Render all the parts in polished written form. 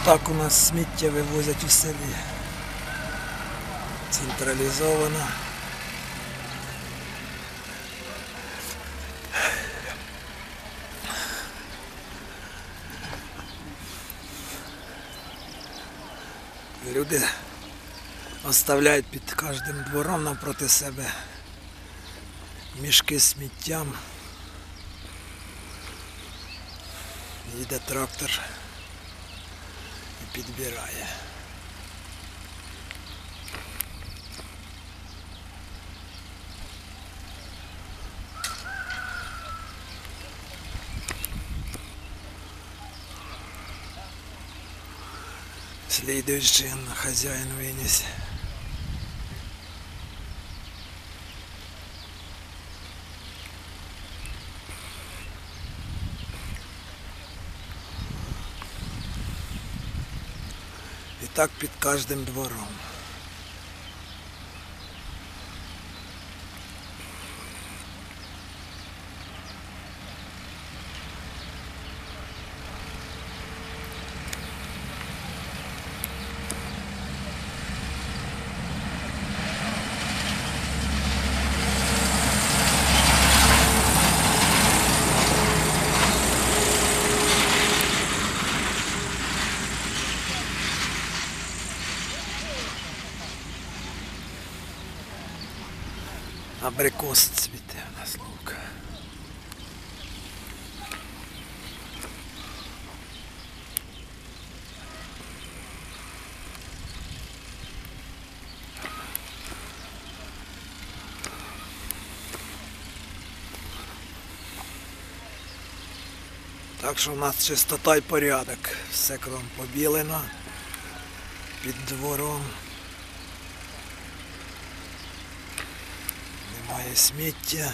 Так у нас сміття вивозять у селі. Централізовано. Люди оставляють під кожним двором навпроти себе мішки з сміттям. Їде трактор і підбирає. Слідуючий хазяїн виніс. І так під кожним двором. Абрикос цвіте у нас лук. Так що у нас чистота і порядок. Все кругом побілено під двором. Немає сміття.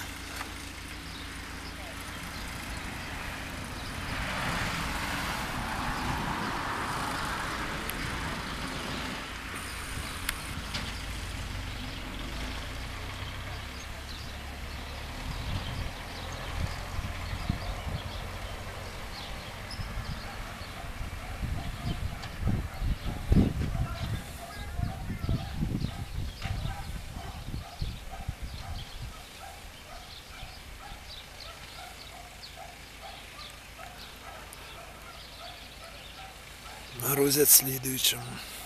Грузять слідуючому.